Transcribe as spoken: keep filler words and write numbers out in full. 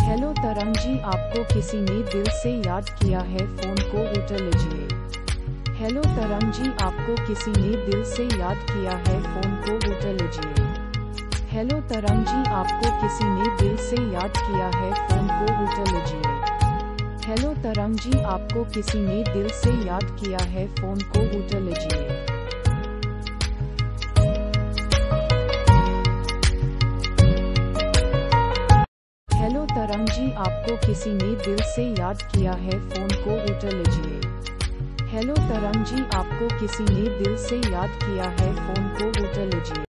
Hello तरंग जी, आपको किसी ने दिल से याद किया है, फोन को उठा लीजिए। हेलो तरंग जी, आपको किसी ने दिल से याद किया है, फोन को उठा लीजिए। हेलो तरंग जी, आपको किसी ने दिल से याद किया है, फोन को उठा लीजिए। हेलो तरंग जी, आपको किसी ने दिल से याद किया है, फोन को उठा लीजिए। हेलो तरंग जी, आपको किसी ने दिल से याद किया है, फोन को उठा लीजिए। हेलो तरंग जी, आपको किसी ने दिल से याद किया है, फोन को उठा लीजिए।